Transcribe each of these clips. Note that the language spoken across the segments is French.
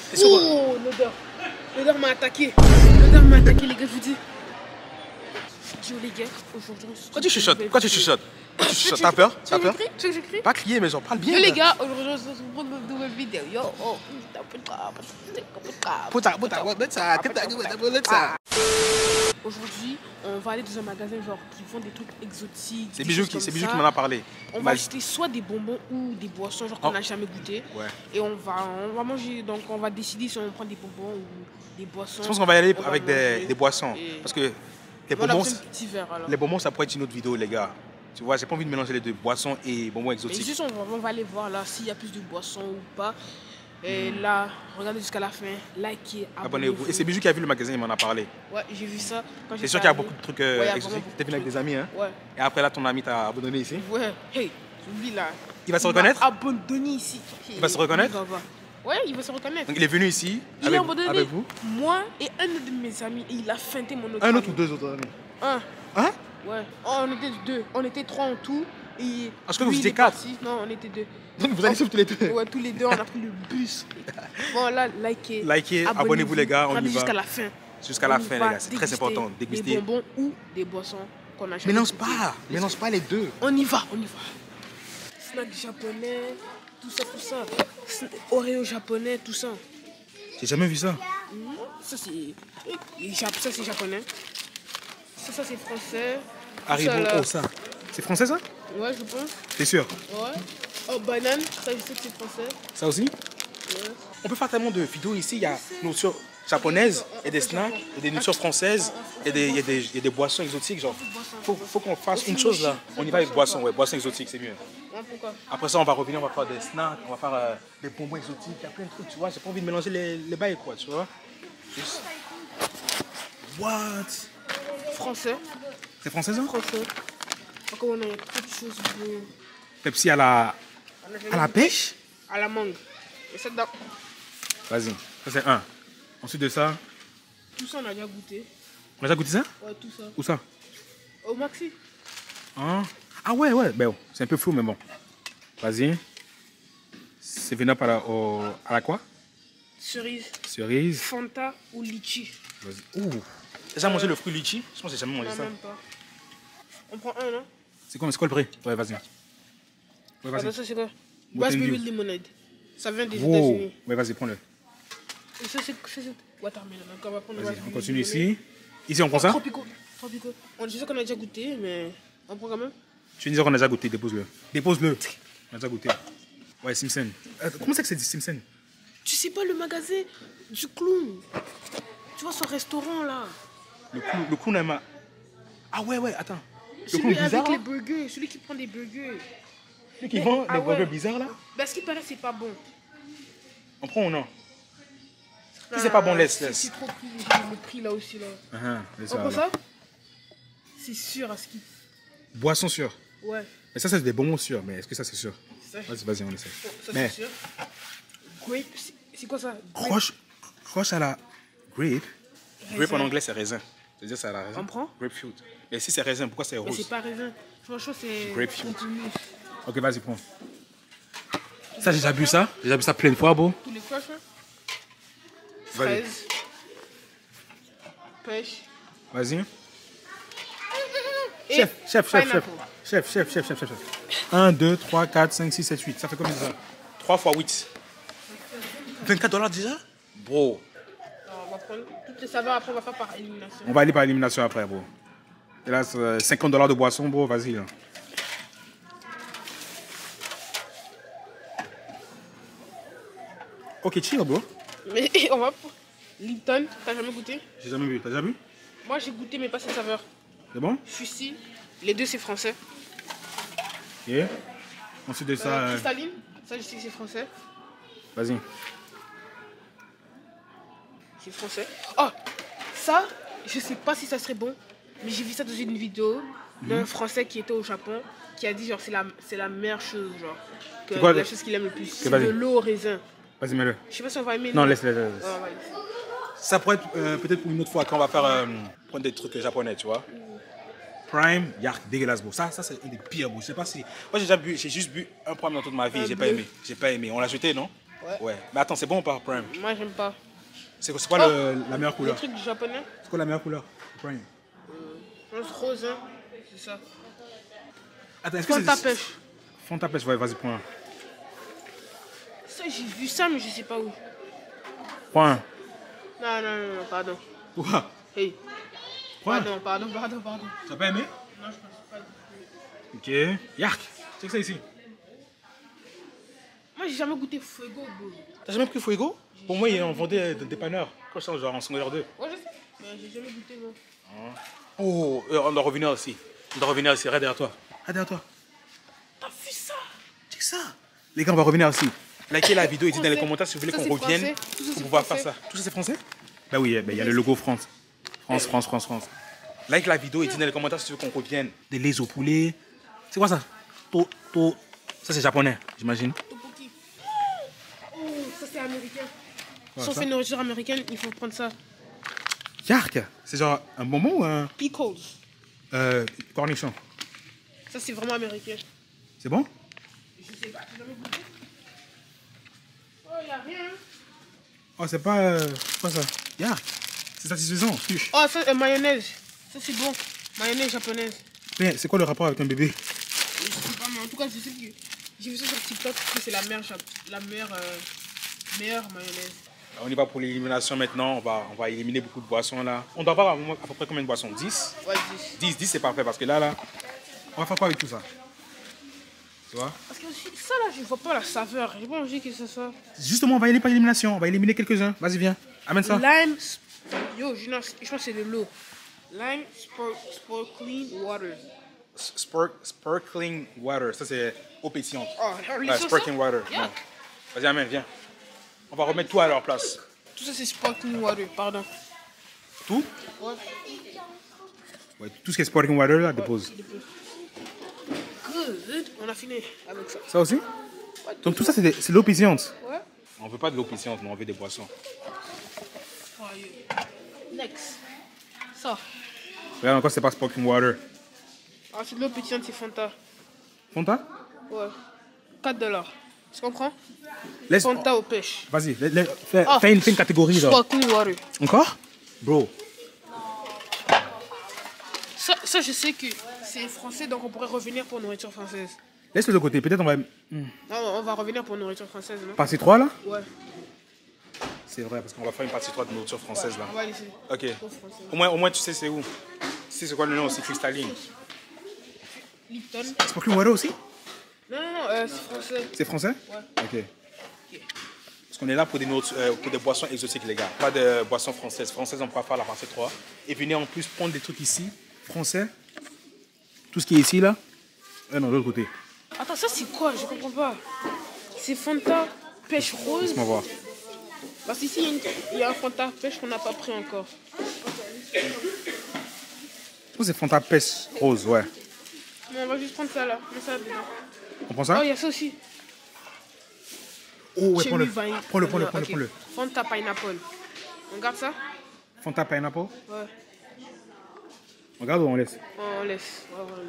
Oh, l'odeur. L'odeur m'a attaqué. L'odeur m'a attaqué, les gars, je vous dis. Yo, les gars, aujourd'hui... Pourquoi tu chuchotes? Pourquoi tu chuchotes? T'as peur? T'as peur? Tu veux que j'écris? Pas crier, mais genre, parle bien. Yo, les gars, aujourd'hui, on se retrouve pour une nouvelle vidéo. Yo, oh, aujourd'hui, on va aller dans un magasin genre qui vend des trucs exotiques. C'est Bijou qui m'en a parlé. On va acheter soit des bonbons ou des boissons genre qu'on n'a jamais goûté. Ouais. Et on va manger, donc on va décider si on prend des bonbons ou des boissons. Je pense qu'on va y aller avec des boissons. Parce que les bonbons, ça pourrait être une autre vidéo, les gars. Tu vois, j'ai pas envie de mélanger les deux, boissons et bonbons exotiques. Mais juste, on va aller voir là s'il y a plus de boissons ou pas. Et là, regardez jusqu'à la fin, likez, abonnez-vous. Et c'est Bijou qui a vu le magasin, il m'en a parlé. Ouais, j'ai vu ça. C'est sûr qu'il y a beaucoup de trucs exotiques. T'es venu avec des amis, hein? Ouais. Et après là, ton ami t'a abandonné ici? Ouais, hey, lui là. Il va se reconnaître? Abandonné ici. Il va se reconnaître? Ouais, il va se reconnaître. Donc il est venu ici avec vous? Moi et un de mes amis, et il a feinté mon autre Un autre ou deux autres amis? Un. Hein? Ouais. Oh, on était deux. On était trois en tout. Et est-ce que vous étiez quatre? Non, on était deux. Donc vous allez suivre tous les deux? Ouais, tous les deux, on a pris le bus. Bon, là, likez, abonnez-vous les gars, on y va. Jusqu'à la fin. Jusqu'à la fin, les gars, c'est très important. Déguster des bonbons ou des boissons qu'on a. Mélange pas les deux. On y va. Snack japonais, tout ça. Oreo japonais, tout ça. J'ai jamais vu ça. Ça, c'est japonais. Ça, c'est français. Haribo, ça. C'est français, ça? Ouais, je pense. T'es sûr? Ouais. Oh, banane, ça, je sais que c'est français. Ça aussi? Ouais. On peut faire tellement de vidéos ici. Il y a nourriture japonaise, et des snacks, et des nourritures françaises, et il y a des boissons exotiques. Genre, faut qu'on fasse une chose là. On y va avec boissons, ouais, boissons exotiques, c'est mieux. Pourquoi? Après ça, on va revenir, on va faire des snacks, on va faire des bonbons exotiques. Il y a plein de trucs, tu vois. J'ai pas envie de mélanger les bails, quoi, tu vois. Juste... What? Français. C'est français, ça? Français. Encore, on a trop de choses. Pepsi à la pêche? À la mangue. Et ça, vas-y, ça c'est un. Ensuite de ça... Tout ça, on a déjà goûté. On a déjà goûté ça? Ouais, tout ça. Où ça? Au Maxi. Ah ouais, ben, c'est un peu flou, mais bon. Vas-y. C'est venu à la quoi? Cerise. Fanta ou litchi. Vas-y. Ouh. T'as déjà mangé le fruit litchi? Je pense que j'ai jamais mangé ça. Même pas. On prend un, non? C'est quoi le prix? Ouais, vas-y. Ouais, vas-y. Attends, ça c'est quoi? Raspberry lemonade. Ça vient des États-Unis. Ouais, vas-y, prends-le. Et ça, c'est watermelon. Donc, on va prendre vas-y, on continue ici. Ici, on prend ça? Tropico. On dit ça qu'on a déjà goûté, mais on prend quand même. Tu dis qu'on a déjà goûté, dépose-le. Dépose-le. On a déjà goûté. Ouais, Simpson. Comment c'est que c'est dit Simpson? Tu sais pas le magasin du clown? Tu vois son restaurant là? Le clown, elle m'a... Ah ouais, attends. Celui avec les burgers, celui qui prend des burgers. Celui qui vend des burgers bizarres là? Ben, ce qui paraît, c'est pas bon. On prend ou non? Si c'est pas bon, laisse. C'est trop pris, le prix là aussi là. On prend ça? C'est sûr à ce qui... Boisson sûre? Ouais. Mais ça, c'est des bonbons sûrs, mais est-ce que ça, c'est sûr? Vas-y, on essaie. Ça, c'est sûr. Grape, c'est quoi ça? Croche à la... Grape? Grape en anglais, c'est raisin. C'est-à-dire, c'est à la raisin. On prend? Grapefruit. Et si c'est raisin, pourquoi c'est rose? Mais c'est pas raisin. Franchement, c'est... Grapefruit. Continue. Ok, vas-y, prends. Ça, j'ai déjà bu ça. J'ai déjà bu ça plein de fois, bro. Tous les croches, hein? Fraise. Pêche. Vas-y. Chef. 1, 2, 3, 4, 5, 6, 7, 8. Ça fait combien de ça? 3 fois 8. $24 déjà? Bro. Alors, on va prendre toutes les saveurs, après on va faire par élimination. On va aller par élimination après, bro. Et là, $50 de boisson, bro, vas-y. Là. Ok, chill, bro. Mais on va... Lipton, t'as jamais goûté? J'ai jamais vu. T'as déjà vu? Moi, j'ai goûté, mais pas cette saveur. C'est bon? Fusil. Les deux, c'est français. Ok. Ensuite de ça... Cristalline. Ça, je sais que c'est français. Vas-y. C'est français. Oh, ça, je sais pas si ça serait bon, mais j'ai vu ça dans une vidéo d'un Français qui était au Japon, qui a dit genre c'est la meilleure chose, genre. Que quoi, la chose qu'il aime le plus. C'est de l'eau au raisin. Vas-y, mets-le. Je sais pas si on va aimer. Non, laisse. Ça pourrait être peut-être pour une autre fois quand on va faire prendre des trucs japonais, tu vois. Prime, yark, dégueulasse, bro. Ça c'est un des pires, bro. Je sais pas si... Moi, j'ai juste bu un Prime dans toute ma vie. J'ai pas aimé. On l'a jeté, non? Ouais. Mais attends, c'est bon ou pas, Prime? Moi, j'aime pas. C'est quoi la meilleure Les couleur? trucs japonais. C'est quoi la meilleure couleur, Prime? Je pense rose, hein. C'est ça. Attends, est-ce que Fanta c'est... pêche. Fanta pêche, ouais, vas-y, point. Ça, j'ai vu ça, mais je sais pas où. Point. Non, pardon. Quoi? Hey. Point. Pardon. Tu n'as pas aimé? Non, je pense pas. Ok. Yark, c'est que ça ici. Moi, j'ai jamais goûté Fuego, bro. T'as jamais pris Fuego? Pour moi, on vendait des dépanneurs. Quand je sens genre en secondaire 2. Ouais, je sais. Mais j'ai jamais goûté, moi. Oh, on doit revenir aussi. Regarde derrière toi. Regarde derrière toi. T'as vu ça? Check ça. Les gars, on va revenir aussi. Likez la vidéo et dites dans les Français. commentaires si vous voulez Ça, qu'on c'est revienne français. Tout ça, pour c'est pouvoir faire français. ça. Tout ça, c'est français? Bah oui, il y a le logo France. France. Like la vidéo et dites dans les commentaires si tu veux qu'on revienne. Des laits au poulet. C'est quoi ça? Ça, c'est japonais, j'imagine. Tteokbokki. Oh, ça, c'est américain. Ouais, Si on ça. fait une nourriture américaine, il faut prendre ça. Yark, c'est genre un bonbon ou un Pickles. cornichon? Ça, c'est vraiment américain. C'est bon? Je sais pas, j'ai jamais goûté. Oh, y a rien. Oh, c'est pas quoi ça? Yark, c'est satisfaisant. Tuche. Oh, ça, mayonnaise. Ça, c'est bon. Mayonnaise japonaise. Mais c'est quoi le rapport avec un bébé? Je sais pas, mais en tout cas, je sais que j'ai vu ça sur TikTok que c'est la meilleure mayonnaise. On y va pour l'élimination maintenant. On va éliminer beaucoup de boissons là. On doit avoir à peu près combien de boissons? 10? Ouais, 10. 10 c'est parfait parce que là, on va faire quoi avec tout ça? Tu vois? Parce que aussi, ça là, je vois pas la saveur. J'ai pas envie que ce soit. Justement, on va y aller par élimination. On va éliminer quelques-uns. Vas-y, viens. Amène ça. Lime. Yo, je pense que c'est de l'eau. Lime sparkling water. Sparkling water. Ça, c'est eau pétillante. Oh, Ouais, sparkling water. Yeah. Ouais. Vas-y, amène, viens. On va remettre tout à leur place. Tout ça, c'est sparkling water, pardon. Tout? Ouais. Ouais, tout ce qui est sparkling water, là, dépose. Good. On a fini avec ça. Ça aussi? Donc tout ça, c'est de l'eau pétillante. Ouais. On veut pas de l'eau pétillante, mais on veut des boissons. Oh, yeah. Next. Ça. Regarde encore, c'est pas sparkling water. Ah, c'est de l'eau pétillante, c'est Fanta. Fanta? Ouais. $4. Tu comprends? Laisse... Fanta aux pêches. Vas-y, Ah. fais une catégorie, là. Sparkling water. Encore? Bro. Ça, je sais que c'est français, donc on pourrait revenir pour nourriture française. Laisse-le de côté. Peut-être on va... Non, on va revenir pour nourriture française, non? Partie 3, là? Ouais. C'est vrai, parce qu'on va faire une partie 3 de nourriture française, là. On va laisser. Ok. Au français. Au moins, tu sais c'est où. Tu sais c'est quoi le nom aussi, cristalline. Lipton. Sparkling water aussi? Non, c'est français. C'est français? Ouais. Ok. Parce qu'on est là pour des boissons exotiques, les gars. Pas de boissons françaises. Françaises, on pourra faire la partie 3. Et venez en plus prendre des trucs ici, français. Tout ce qui est ici, là. Non, de l'autre côté. Attends, ça c'est quoi? Je comprends pas. C'est Fanta pêche rose. Laisse-moi voir. Parce qu'ici, il y a un Fanta pêche qu'on n'a pas pris encore. Je pense que c'est Fanta pêche rose, ouais. Non, on va juste prendre ça là. Mets ça dedans. On prend ça? Oh, il y a ça aussi. Oh, ouais, Cherry prends-le. vine. Prends-le. Ok. Fanta pineapple. On garde ça? Fanta pineapple. Ouais. On garde ou on laisse? On laisse. Ouais, ouais.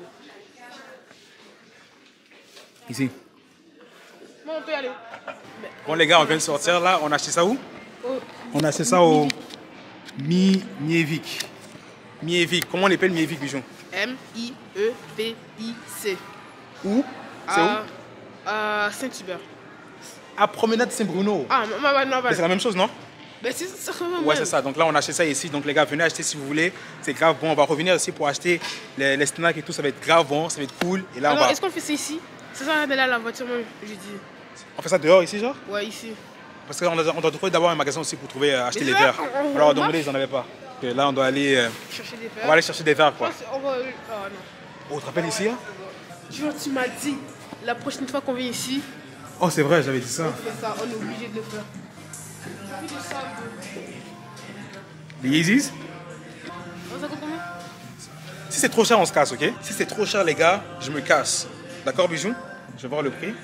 Ici. Bon, on peut y aller. Bon, les gars, on vient de sortir là. On a acheté ça où? Oh, On a acheté ça au Mievik. Mievik. Comment on appelle Mievik, Bijon? M-I-E-V-I-C. Où? C'est où? À Saint-Hubert. À Promenade Saint-Bruno. Ah, non, Mais c'est la même chose, non? Ben, c'est ça quand même. Ouais, c'est ça. Donc là, on a acheté ça ici. Donc les gars, venez acheter si vous voulez. C'est grave bon. On va revenir aussi pour acheter les snacks et tout. Ça va être grave bon. Ça va être cool. Et là, on Alors, va... est-ce qu'on fait ça ici? C'est ça, d'aller à la voiture, moi, je dis. On fait ça dehors ici, genre? Ouais, ici. Parce qu'on doit trouver d'abord un magasin aussi pour trouver acheter Mais les ça, verres. on Alors, marche. donc ils n'en avaient pas. Donc, là, on doit aller... Chercher des on va verres. aller chercher des verres, quoi. On va. Ah non. Oh, tu te rappelles ici, là? Genre, tu m'as dit, la prochaine fois qu'on vient ici, Oh, c'est vrai, j'avais dit ça. on fait ça. On est obligé de le faire. Plus de ça, Les Yeezys? ça coûte combien? Si c'est trop cher, on se casse, ok? Si c'est trop cher, les gars, je me casse. D'accord, Bijou? Je vais voir le prix.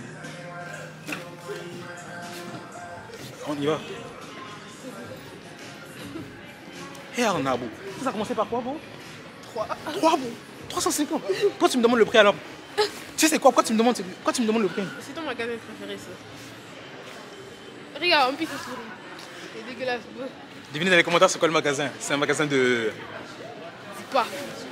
On y va. Hell, Nabou. Ça a commencé par quoi, bon? 3. 3, bon. 350. Toi, tu me demandes le prix alors? Tu sais c'est quoi? Pourquoi tu me demandes le prix? C'est ton magasin préféré, ça. Regarde, en plus, ça sourit. C'est dégueulasse. Devinez dans les commentaires c'est quoi le magasin. C'est un magasin de... C'est pas.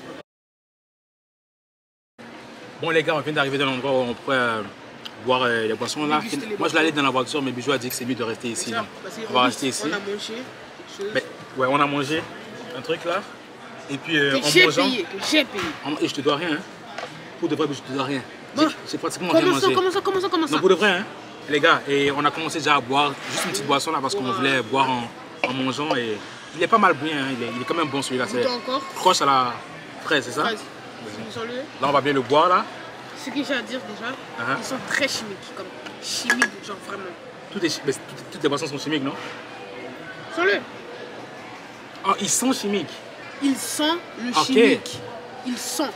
Bon les gars, on vient d'arriver dans l'endroit où on pourrait boire les boissons là. Déguster les Moi je l'allais dans la voiture, mais Bijou a dit que c'est mieux de rester ici. Là. On va rester ici. On a mangé quelque chose. Mais, ouais, on a mangé un truc là. Et puis en J'ai mangeant... payé, j'ai payé. Et je te dois rien. Hein. Pour de vrai, je te dois rien. Bon. J'ai pratiquement rien mangé. Comment ça Non, pour de vrai, hein. Les gars, et on a commencé déjà à boire juste une petite boisson là parce qu'on voulait boire en mangeant et il est pas mal bien, hein. Il est quand même bon celui-là. C'est encore proche à la fraise, c'est ça? Fraise. Là, on va bien le boire là. Ce que j'ai à dire déjà, ils sont très chimiques, comme chimiques, genre vraiment. Toutes les boissons sont chimiques, non? Sens-le. Oh, ils sont chimiques. Ils sentent le chimique. Ils sentent.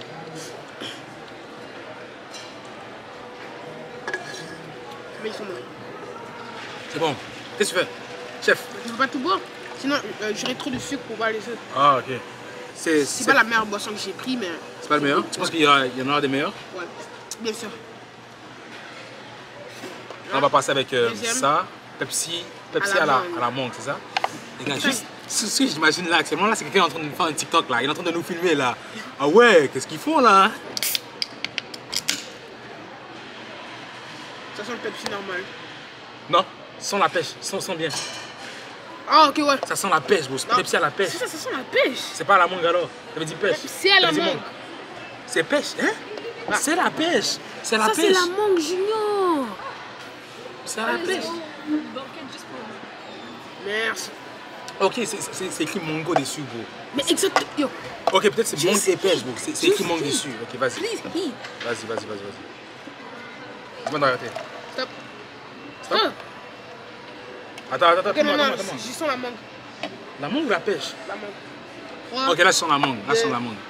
Mais ils sont bons. C'est bon. Qu'est-ce que tu fais, chef? Je ne peux pas tout boire, sinon j'aurais trop de sucre pour boire les autres. Ah, ok. C'est pas la meilleure boisson que j'ai pris, mais... C'est pas le meilleur? Tu penses qu'il y en aura des meilleurs? Ouais, bien sûr. Là, on va passer avec ça, Pepsi à la mangue, c'est ça? Les gars, juste ce que j'imagine là, actuellement, là, c'est quelqu'un en train de faire un TikTok là, il est en train de nous filmer là. Ah ouais, qu'est-ce qu'ils font là? Ça sent le Pepsi normal. Non, sans la pêche, sans bien. Ah, ok, ouais. Ça sent la pêche, bro. Pepsi à la pêche. Ça sent la pêche. C'est pas à la mangue alors. Ça veut dire pêche. C'est à la mangue. C'est pêche, hein? Bah. C'est la pêche. C'est la pêche. Ça, c'est la mangue junior. C'est à la pêche. Merci. Ok, c'est écrit mango dessus, bro. Mais exactement. Yo. Ok, peut-être c'est mangue et pêche, bro. C'est écrit mangue dessus. Ok, vas-y. Vas-y. Dis-moi d'arrêter. Stop. Attends. Ok, non, je sens la mangue. La mangue ou la pêche? La mangue. 3, ok, là, je sens la mangue. Là, je sens la mangue.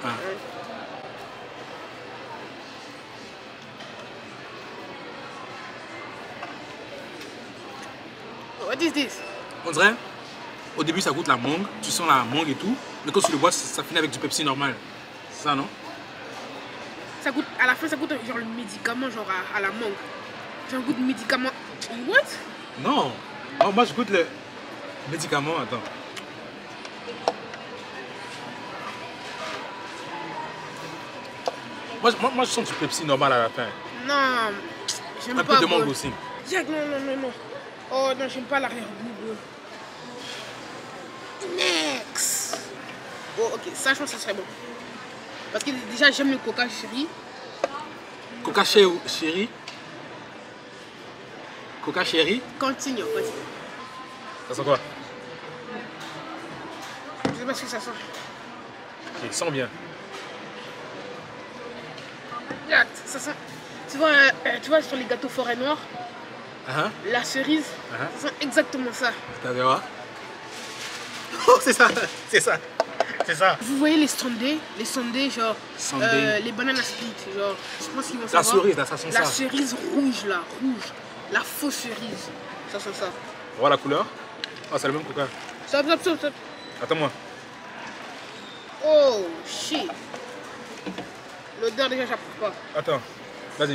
What is this? On dirait, au début, ça goûte la mangue. Tu sens la mangue et tout. Mais quand tu le bois, ça finit avec du Pepsi normal. C'est ça, non? Ça goûte, à la fin, ça goûte genre le médicament, genre à la mangue. Genre un goût de médicament. What? Non. Oh, moi, je goûte le médicament. Attends. Moi, je sens du Pepsi normal à la fin. Non, j'aime pas. Un peu de mangue aussi. Jack, non. Oh non, j'aime pas l'arrière-goût. Next. Oh, ok, ça, je pense que ça serait bon. Parce que déjà, j'aime le coca chéri. Coca chéri? Coca chéri? Continue. Ça sent quoi? Je sais pas ce que ça sent. Ok, sent bien. Ça sent. Tu vois sur les gâteaux forêt noire, la cerise, ça sent exactement ça. C'est-à-dire? Oh, c'est ça. Vous voyez les sundaes genre les bananes à split, genre je pense qu'ils vont savoir. La cerise là, ça sent ça. La cerise rouge, la fausse cerise, ça sent ça. On voit la couleur? Oh, c'est le même coca. Stop. Attends-moi. Oh shit. L'odeur déjà j'approuve pas. Attends, vas-y.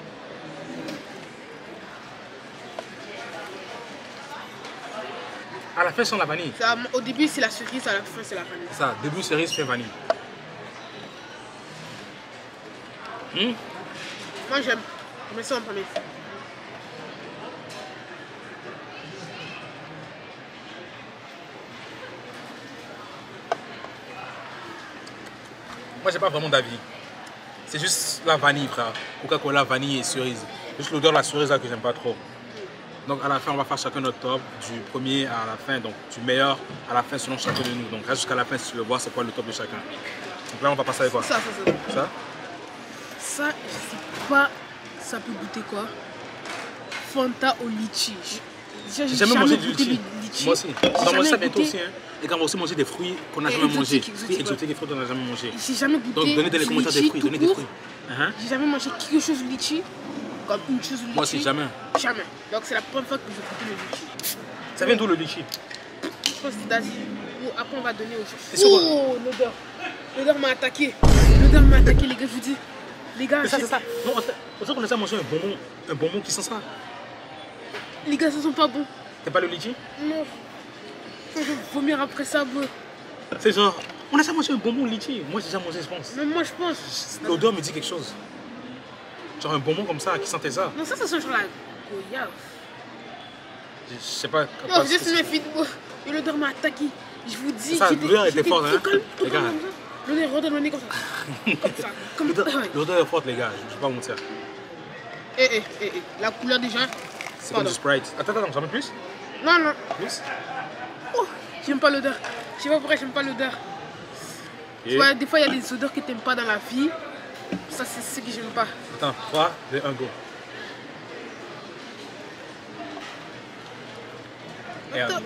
À la fin, c'est la vanille. Au début, c'est la cerise, à la fin, c'est la vanille. C'est ça, début cerise, fin vanille. Moi, j'aime. Je mets ça en premier. Moi, j'ai pas vraiment d'avis. C'est juste la vanille, frère. Coca-Cola, vanille et cerise. Juste l'odeur de la cerise là que j'aime pas trop. Donc à la fin, on va faire chacun notre top, du premier à la fin, donc du meilleur à la fin selon chacun de nous. Donc reste jusqu'à la fin si tu veux voir c'est quoi le top de chacun. Donc là, on va passer avec quoi? Ça, je sais pas, ça peut goûter quoi? Fanta au litchi. J'ai jamais mangé du litchi. Moi aussi. On va manger ça bientôt aussi. Hein. Et quand on va aussi manger des fruits qu'on n'a jamais mangés. Fruits exotiques et fruits qu'on n'a jamais mangés. J'ai jamais goûté. Donc donnez dans les commentaires des fruits. Donnez des fruits. J'ai jamais mangé quelque chose de litchi. Comme une chose de litchi. Moi aussi, jamais. Jamais. Donc c'est la première fois que je goûte le litchi. Ça vient d'où le litchi? Je pense que c'est d'Asie. Après on va donner aux gens. Oh, l'odeur. L'odeur m'a attaqué. L'odeur m'a attaqué, les gars, je vous dis. Les gars, c'est ça. Non, on dirait qu'on a déjà mangé un bonbon qui sent ça. Les gars, ça sent pas bon. T'aimes pas le litchi? Non. Je vais vomir après ça, bro. C'est genre, on a déjà mangé un bonbon litchi. Moi, j'ai déjà mangé, je pense. Mais moi, je pense. L'odeur me dit quelque chose. Genre un bonbon comme ça, qui sentait ça. Non, ça sent genre la goyave. Je sais pas. Non, juste mes filles, bro. Et l'odeur m'a attaqué. Je vous dis. Ça, l'odeur était forte, hein. Les gars. L'odeur redonne le nez comme ça. Comme ça. L'odeur est forte, les gars. Je vais pas mentir. La couleur déjà. C'est comme du Sprite. Attends, j'en mets plus? Non, non. Plus? Oh, j'aime pas l'odeur. Je sais pas pourquoi j'aime pas l'odeur. Tu vois, des fois, il y a des odeurs que t'aimes pas dans la vie. Ça, c'est ce que j'aime pas. Attends, 3, 2, 1, go. Attends.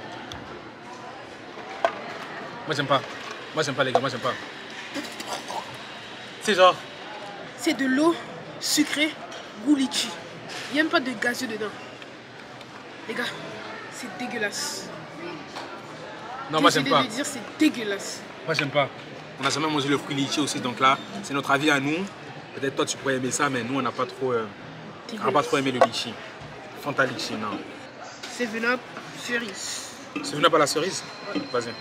Moi, j'aime pas. Moi, j'aime pas, les gars. Moi, j'aime pas. C'est genre. C'est de l'eau sucrée, goût litchi. Il n'y a même pas de gazeux dedans. Les gars, c'est dégueulasse. Non, moi, j'aime pas. De dire, c'est dégueulasse. Moi, j'aime pas. On n'a jamais mangé le fruit litchi aussi, donc là, c'est notre avis à nous. Peut-être toi, tu pourrais aimer ça, mais nous, on n'a pas trop, aimé le litchi. Fanta litchi, non. C'est venu cerise. C'est venu par la cerise? Vas-y.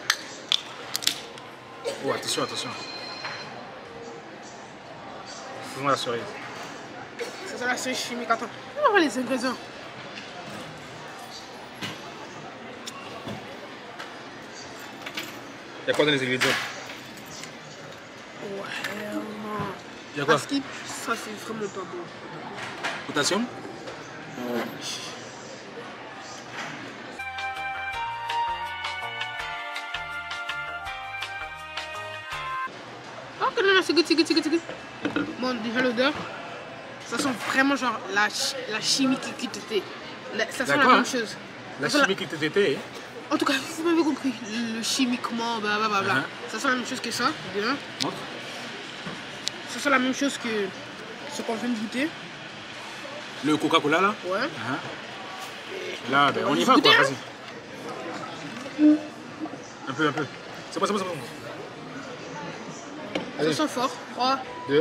Oh, attention, attention. Faisons la cerise. C'est ça la cerise chimique. Attends, on va voir les ingrédients. Il y a quoi dans les ingrédients? Ouais, non. Il y a quoi? Ça, c'est vraiment pas bon. Potassium? Ok, non, c'est good. Bon, déjà l'odeur, ça sent vraiment genre la chimie qui t'était. Ça sent la même chose. La chimie qui t'était? En tout cas, vous m'avez compris. Le chimiquement, blablabla. Ça sent la même chose que ça, déjà. Ça sent la même chose que ce qu'on vient de goûter. Le Coca-Cola là? Ouais. Là, ben, on y va quoi, vas-y. Un peu. C'est bon. Ça sent fort. 3, 2, 1.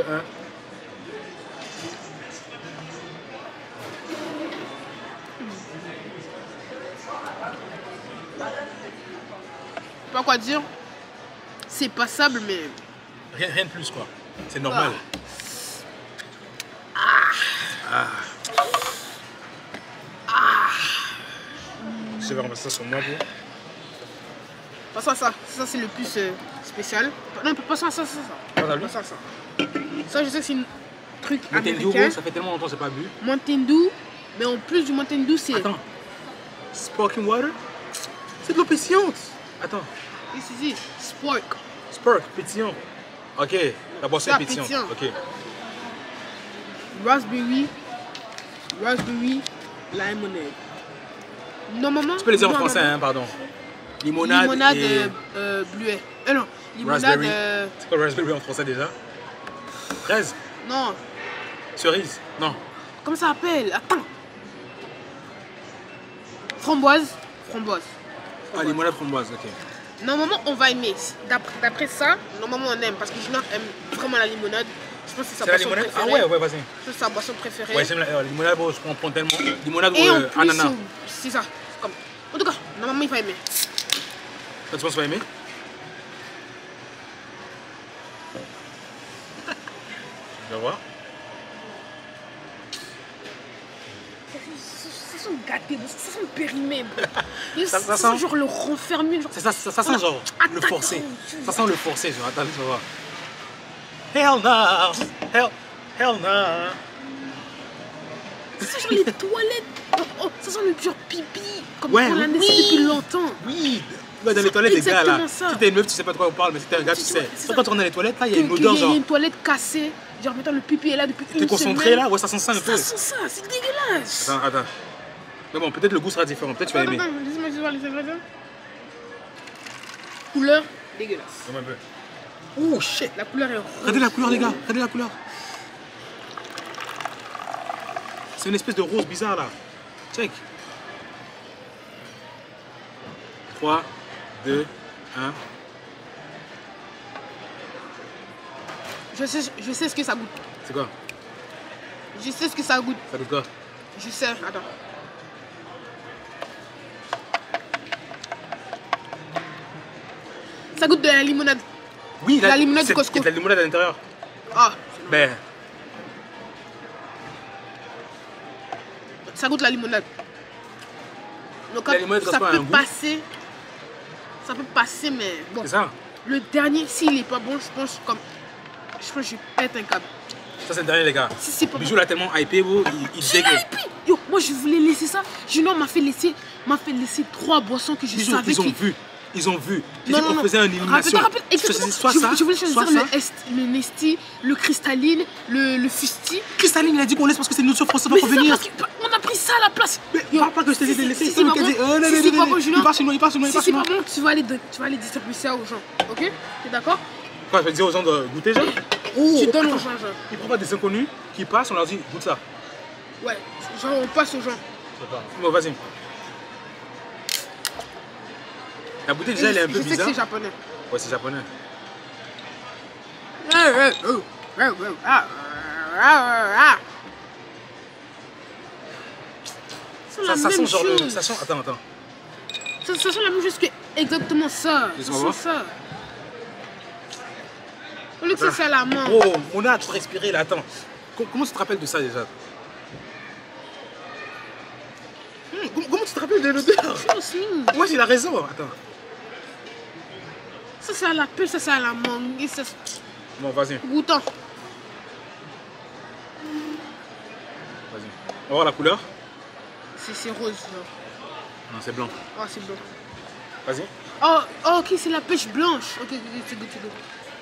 Pas quoi dire. C'est passable, mais. Rien de plus quoi. C'est normal. Je vais remettre ça sur moi, bro. Passons à ça. Ça, c'est le plus spécial. Non, passons à ça. Pas à lui. Passons à ça. Ça, je sais que c'est un truc Mountain Dew, américain. ça fait tellement longtemps que j'ai pas bu. Mountain Dew, mais en plus du Mountain Dew, c'est... Attends. Sparkling water? C'est de l'eau pétillante. Attends. Ici, Spark. Spark, pétillant. Ok, la boisson est pétillante. Ok. Raspberry, lemonade. Normalement... Tu peux les dire en français, hein, pardon. Limonade et... bleuet. Non, limonade... Raspberry. C'est quoi raspberry en français déjà? Fraise? Non. Cerise? Non. Comment ça s'appelle? Attends. Framboise. Ah, limonade framboise, ok. Normalement, on va aimer. D'après ça, normalement, on aime. Parce que Junior aime vraiment la limonade. Je pense que c'est sa boisson préférée. Ah ouais, vas-y. C'est sa boisson préférée. Ouais, j'aime la limonade, bon, je prends tellement. Limonade Et ou en plus, ananas. c'est ça. Comme... En tout cas, normalement, il va aimer. Toi, tu penses qu'il va aimer? Je vais voir. Ça sent gâté, ça sent périmé. Ça ça sent sent genre le renfermé. Genre... Ça sent genre le forcé. Ça sent le forcé, genre. Attends, tu vas voir. Hell no. Ça sent genre les toilettes. Oh, ça sent le pur pipi. Comme Ouais, on l'a laissé depuis longtemps. Oui. Dans les toilettes des gars là. Ça. Si t'es une meuf, tu sais pas de quoi on parle, mais si t'es un gars, tu sais. Quand tu rentres dans les toilettes, là, il y a une odeur genre. Il y a une toilette cassée. Genre, mettons, le pipi est là depuis une semaine. T'es concentré là? Ouais, ça sent ça un peu. Ça sent ça, c'est dégueulasse. Attends. Mais bon, peut-être le goût sera différent. Peut-être tu vas aimer. Attends, laisse-moi voir les ingrédients. Couleur dégueulasse. Un peu. Oh shit. La couleur est rouge. Regardez la couleur, les gars. Regardez la couleur. C'est une espèce de rose bizarre là. Check. 3, 2, 1. Je sais ce que ça goûte. C'est quoi? Je sais ce que ça goûte. Ça goûte quoi? Je sais, attends. Ça goûte de la limonade. Oui, la limonade du Costco. Il y a de la limonade à l'intérieur. Ah, Ben, ça goûte la limonade. Donc, La limonade ça Costco a peut un goût. passer. Ça peut passer, mais bon. c'est ça. Le dernier, s'il est pas bon, je pense que je pète un câble. Ça, c'est le dernier, les gars. Si c'est pas Bijou bon. l'a tellement hypé, bro. Il J'ai dégue. hypé. Yo, moi je voulais laisser ça. Junior m'a fait laisser 3 boissons que je Bijou, savais ils ont qu'il... vu. Ils ont vu. Non, On faisait une élimination. Rappelle, exactement. Soit ça, je voulais choisir soit ça. le Nesti, le Cristalline, le Fusti. Cristaline, il a dit qu'on laisse parce que c'est une notion française Mais pour c'est ça, venir. parce qu'on a pris ça à la place. Mais parle pas que je t'ai dit de laisser. C'est pas bon. Si c'est pas bon, Junior. Il part chez nous, il part chez nous, il Si part c'est chez nous. pas bon, tu vas aller distribuer ça aux gens. Ok? T'es d'accord? Quoi, je vais dire aux gens de goûter, genre Tu donnes aux attends. gens, genre. Ils prennent pas des inconnus qui passent, on leur dit goûte ça. Ouais, genre on passe aux gens. Bon, vas-y. La bouteille déjà, elle est un peu Je sais que bizarre. c'est japonais. Ouais, c'est japonais. C'est la Ça même sent genre chose. le. Ça sent. Attends. Ça sent la même chose que exactement ça. Ça Laisse-moi voir. sent ça. Au lieu que ça, c'est à la main. Oh, Mona a tout respiré là, attends. Comment tu te rappelles de ça déjà? Comment tu te rappelles de l'odeur? C'est aussi. Moi j'ai la raison, attends. Ça, c'est à la pêche, ça, c'est à la mangue. Et ça, Bon, vas-y, goûtant. vas-y. On va voir la couleur? C'est rose, genre. Non, c'est blanc. Oh, c'est blanc. Vas-y. Oh, ok, c'est la pêche blanche. Ok, c'est good, c'est good.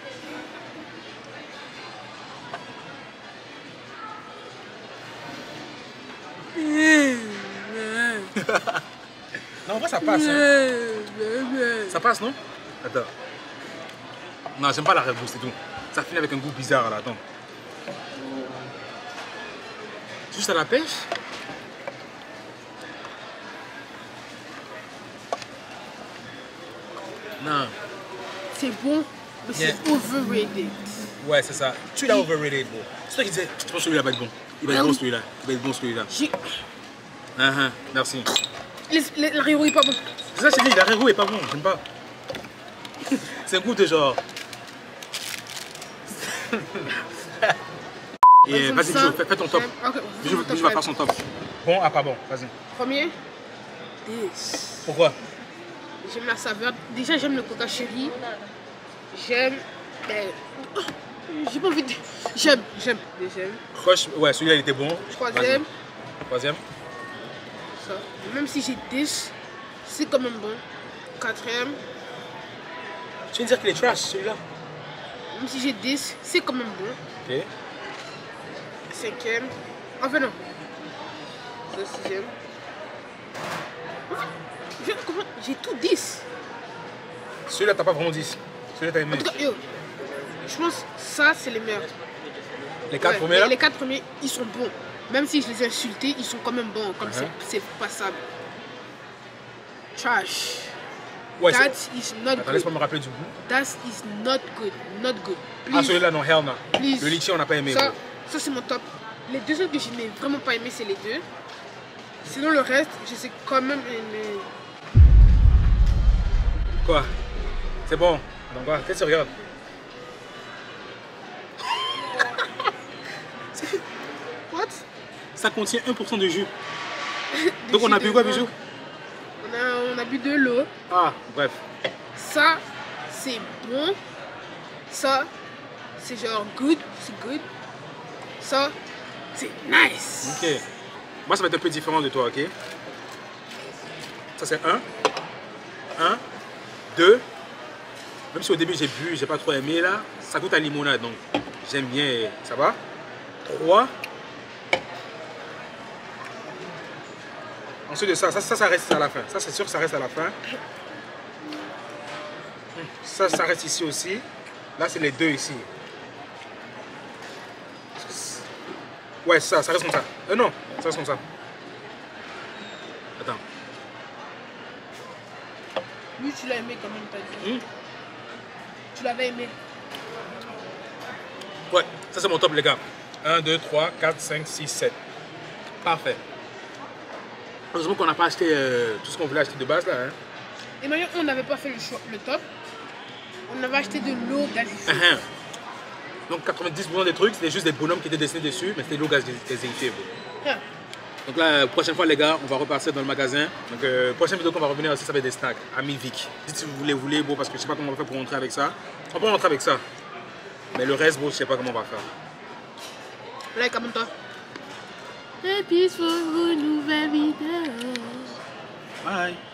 Non, en vrai, ça passe. Hein. Ça passe, non? Attends. Non, j'aime pas la Red Bull, c'est tout. Ça finit avec un goût bizarre là, attends. Juste à la pêche? Non. C'est bon, mais Yeah. c'est overrated. Ouais, c'est ça. Tu l'as overrated, bro. C'est toi qui disais, je pense que celui-là va être bon. Il va être bon celui-là. Il va être bon celui-là. Merci. L'arrière est pas bon. C'est ça, je t'ai dit, la Rego est pas bon, j'aime pas. C'est un goût de genre. Et vas-y, Bijou, fais ton top. Ok, Bijou va faire son top. Bon, ah, pas bon, vas-y. Premier, this. Pourquoi? J'aime la saveur. Déjà, j'aime le coca chéri. J'aime. Oh, j'ai pas envie de. J'aime. Deuxième. Crush, ouais, celui-là il était bon. Troisième. Vas-y. Troisième. Ça. Même si j'ai 10, c'est quand même bon. Quatrième. Tu viens de dire qu'il est trash, celui-là? Même si j'ai 10, c'est quand même bon. Ok. Cinquième. Enfin, non. Le sixième. J'ai tout 10. Celui-là, t'as pas vraiment 10. Celui-là, t'as aimé. En tout cas, yo, je pense que ça, c'est les meilleurs. Les 4 Ouais, premiers là? les 4 premiers, ils sont bons. Même si je les ai insultés, ils sont quand même bons. Comme c'est passable. Trash. Ouais, That c'est. is not Attends, good. laisse-moi me rappeler du goût. That is not good. Not good. Please. Ah, celui-là, non, hell no. Please. Le litchi, on n'a pas aimé. Ça, bro. ça c'est mon top. Les deux autres que je n'ai vraiment pas aimé, c'est les deux. Sinon, le reste, je sais quand même aimer. Quoi? C'est bon. Donc, quoi? Qu'est-ce que tu regardes? What? Ça contient 1% de jus. Donc, on a bu quoi, Bijou? On a bu de l'eau. Ah, bref. Ça, c'est bon. Ça, c'est genre good. C'est good. Ça, c'est nice. Ok. Moi, ça va être un peu différent de toi, ok? Ça, c'est 1. 2. Même si au début, j'ai bu, j'ai pas trop aimé, là, ça goûte à limonade, donc j'aime bien, ça va. 3. Ensuite de ça, ça reste à la fin. Ça, c'est sûr que ça reste à la fin. Ça reste ici aussi. Là, c'est les deux ici. Ouais, ça reste comme ça. Non, ça reste comme ça. Attends. Lui, tu l'as aimé quand même, t'as dit. Tu l'avais aimé. Ouais, ça c'est mon top, les gars. 1, 2, 3, 4, 5, 6, 7. Parfait. Heureusement qu'on n'a pas acheté tout ce qu'on voulait acheter de base là. Hein. Et maintenant, on n'avait pas fait le top. On avait acheté de l'eau gazéifiée. Donc 90% des trucs, c'était juste des bonhommes qui étaient dessinés dessus, mais c'était l'eau gazéifiée. Yeah. Donc la prochaine fois les gars, on va repartir dans le magasin. Donc prochaine vidéo qu'on va revenir aussi, ça va être des snacks à Vic. Dites si vous voulez, bon parce que je sais pas comment on va faire pour rentrer avec ça. On peut rentrer avec ça. Mais le reste, bon, je sais pas comment on va faire. Like, abonne-toi. Et puis pour une nouvelle vidéo. Bye.